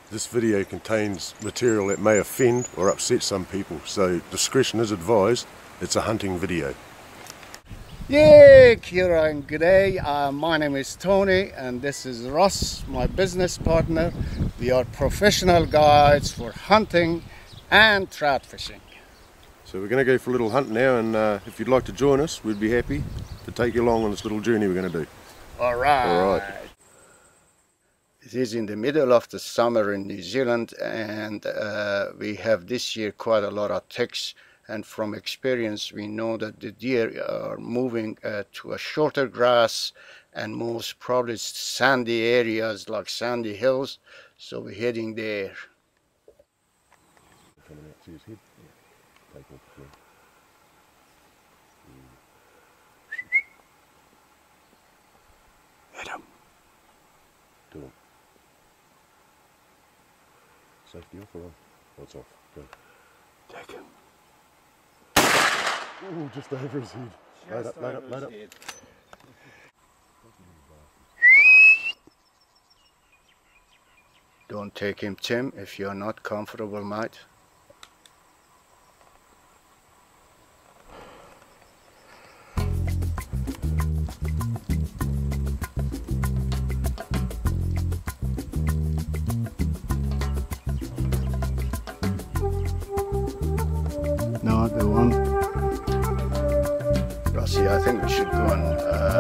This video contains material that may offend or upset some people, so discretion is advised. It's a hunting video. Yeah, Kira and g'day. My name is Tony and this is Ross, my business partner. We are professional guides for hunting and trout fishing. So we're going to go for a little hunt now, and if you'd like to join us, we'd be happy to take you along on this little journey we're going to do. Alright. It is in the middle of the summer in New Zealand, and we have this year quite a lot of ticks, and from experience we know that the deer are moving to a shorter grass and most probably sandy areas like sandy hills, so we're heading there. Coming out to his head. Yeah. Take off the Hit him. Do him. Safety off or on? Oh, it's off. Go. Take him. Ooh, just over his head. Load up, load up, load up. Don't take him, Tim, if you're not comfortable, mate. No, the one. Rossi, I think we should go and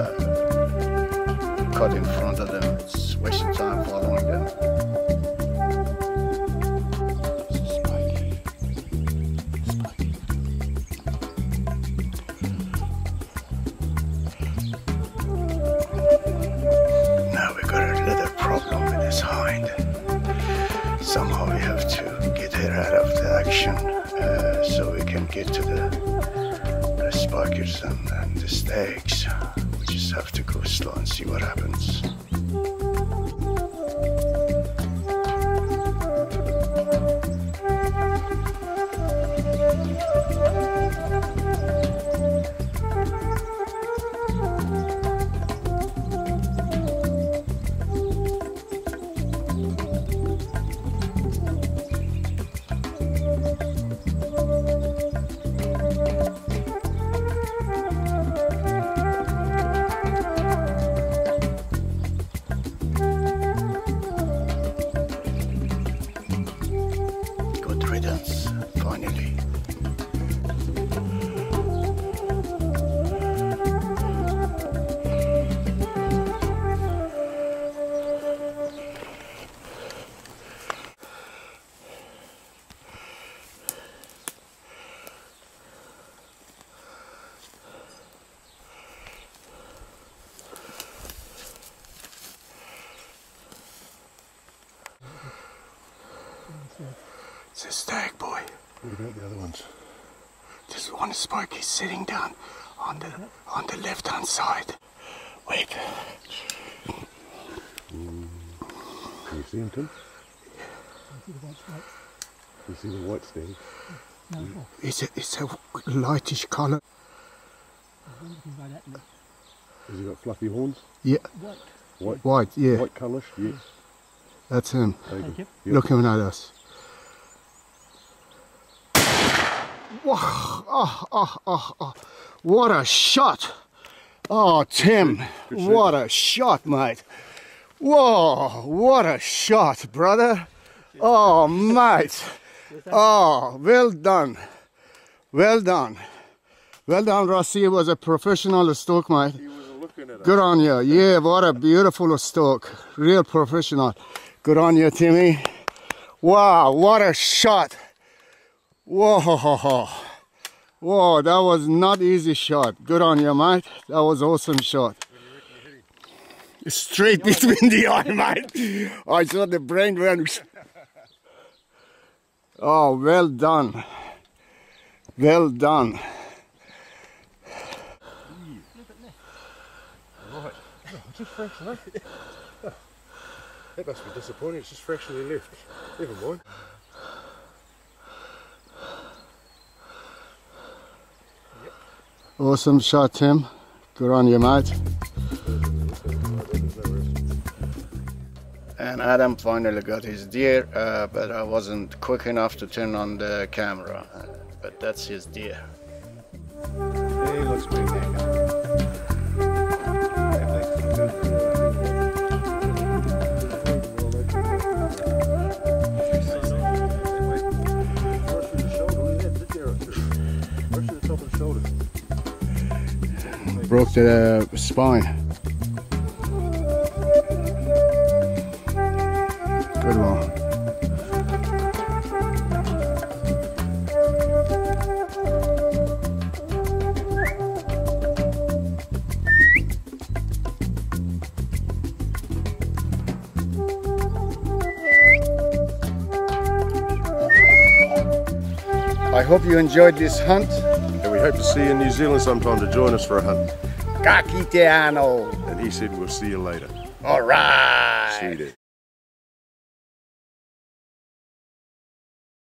cut in front of them. It's wasting time following them. Now we got a little problem with this hind. Somehow we have to get her out of the action. So we can get to the spikers and the stags. We just have to go slow and see what happens. Finally. It's a stag, boy. What about the other ones? There's one spike is sitting down on the left hand side. Wait. Can you see him, Tim? I see the white spikes. You see the white stag? No, It's a lightish colour. Has he got fluffy horns? Yeah. White, yeah. White colourish, yeah. That's him. Take him. Yep. Looking at us. Oh, what a shot! Oh, Tim, Good what a shot, mate! Whoa, what a shot, brother! Oh, mate! Oh, well done, well done, well done, Rossi. Was a professional stalk, mate. He was looking at us. Good on you. Yeah, what a beautiful stalk. Real professional. Good on you, Timmy. Wow, what a shot! Whoa, whoa, that was not easy shot. Good on you, mate. That was awesome shot. Straight between the eye, mate. I saw the brain went. Oh, well done. Well done. Right. Oh, just fractionally. That must be disappointing. It's just fractionally left. Never mind. Awesome shot, Tim. Good on you, mate. And Adam finally got his deer, but I wasn't quick enough to turn on the camera. But that's his deer. He looks pretty naked. Broke the spine. Good one. I hope you enjoyed this hunt. And we hope to see you in New Zealand sometime to join us for a hunt. Ka kite ano. And he said we'll see you later. All right. See you there.